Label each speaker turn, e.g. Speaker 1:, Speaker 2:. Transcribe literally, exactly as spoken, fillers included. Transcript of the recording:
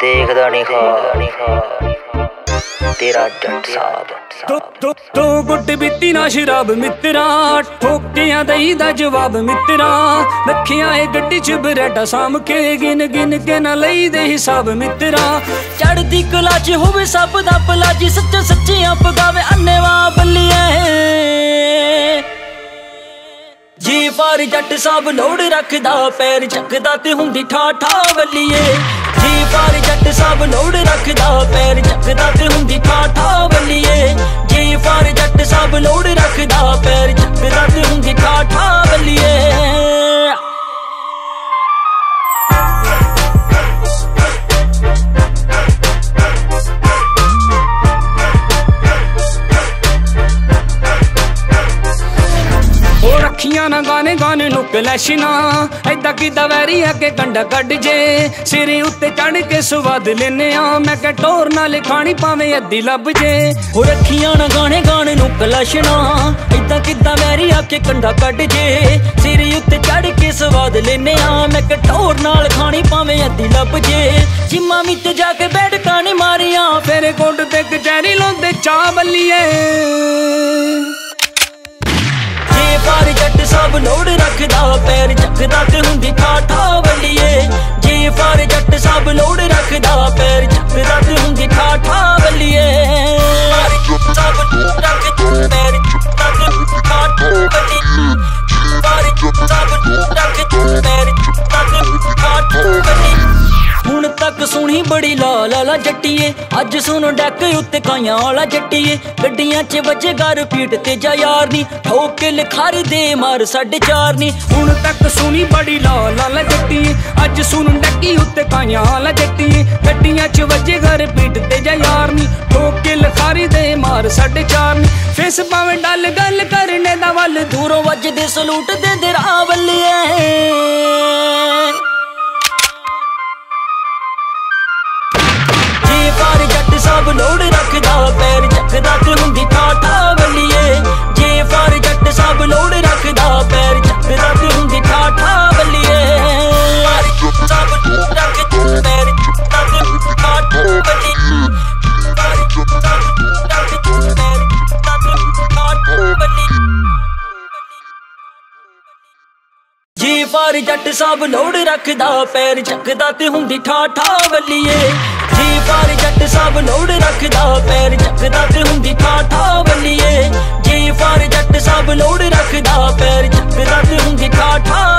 Speaker 1: देखदा नहीं खा तेरा जट साहब
Speaker 2: दो, दो, दो गुट बीती ना शराब मित्रा, ठोकिया दई दा जवाब मित्रा, रखिया ए गड्डी च बरेडा साम के, गिन गिन के ना लई दे हिसाब मित्रा। चढ़दी कला च होवे सब दा भला जी, सच्चे सच्चियां पगावे अन्नेवा बल्लिए जी फार जट साहब लोड़ रखदा, पैर चकदा ते हुंदी ठा ठा बल्लिए जी फार जट साहब लोड़ रखदा, पैर चकदा ते हुंदी ठा ठा बल्लिए जी फार जट साहब लोड़ रखदा, पैर चकदा ते हुंदी ठा ठा बल्लिए। रखिया ना गाने गाने नु कलैशना, ऐदा किदा वैरी है के कंडा कट जे, सिरे उत्ते चढ़ के स्वाद लेने आ, मैं के टोर नाल खानी पावे अद्धी लब जे। हो रखिया ना गाने गाने नु कलैशना, ऐदा किदा वैरी है के कंडा कट जे, सिरे उत्ते चढ़ के स्वाद लेने आ, मैं के टोर नाल खानी पावे अद्धी लब जे। जिम्मा मित जाके बैठ कानी मारिया, फेरे कोट ते कचहरी लोंदे चा बल्लिए फार जट साहब लोड़ रखदा, पैर चकदा ते हुंदी ठा ठा बल्लिए जी फार जट साहब लोड़ रखदा, पैर चकदा ते हुंदी ठा ठा बल्लिए। साहब रखदा पैर चकदा ते हुंदी ठा ठा बल्लिए, फार साहब रखदा पैर चकदा ते हुंदी ठा ठा बल्लिए। हुण तक सुनी बड़ी ला ला ला जट्टीए, अज सुनो डैक उत्ते काइयां वाला जट्टीए, गड्डियां च वजे घर पीट ते जा यार नी, ठोक के लिखारी दे मार साढ़े चार नी। हुण तक सुनी बड़ी ला ला ला जट्टीए, अज सुनो डैकी उत्ते काइयां वाला जट्टीए, गड्डियां च वजे घर पीट ते जा यार नी, ठोक के लिखारी दे मार साढ़े चार नी। फेस पावे डल गल करने दा वल, दूरों वजदे सलूट दे दे रावलिए फार जट साहब लोड़ रखदा, पैर चकदा ते हुंदी ठा ठा बल्लिए जी फार जट साहब लोड़ रखदा, पैर चकदा ते हुंदी ठा ठा बल्लिए। फार जट साहब लोड़ रखदा, पैर चकदा ते हुंदी ठा ठा बल्लिए, फार जट साहब लोड़ रखदा, पैर चकदा ते हुंदी ठा ठा बल्लिए जी फार जट साहब लोड़ रखदा, पैर चकदा ते हुंदी ठा ठा बल्लिए जी फार जट साहब लोड़ रखदा, पैर चकदा ते हुंदी ठा ठा बल्लिए जी फार जट साहब लोड़ रखदा, पैर चकदा ते हुंदी ठा ठा